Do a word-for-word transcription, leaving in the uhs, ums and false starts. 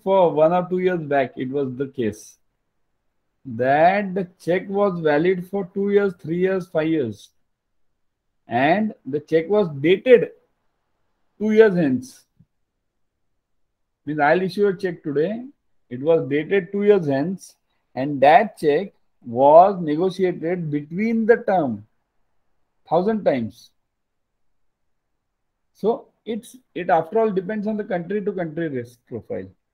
for one or two years back, it was the case that the check was valid for two years, three years, five years, and the check was dated two years hence. Means I'll issue a check today. It was dated two years hence, and that check was negotiated between the term thousand times. So it's it after all depends on the country to country risk profile.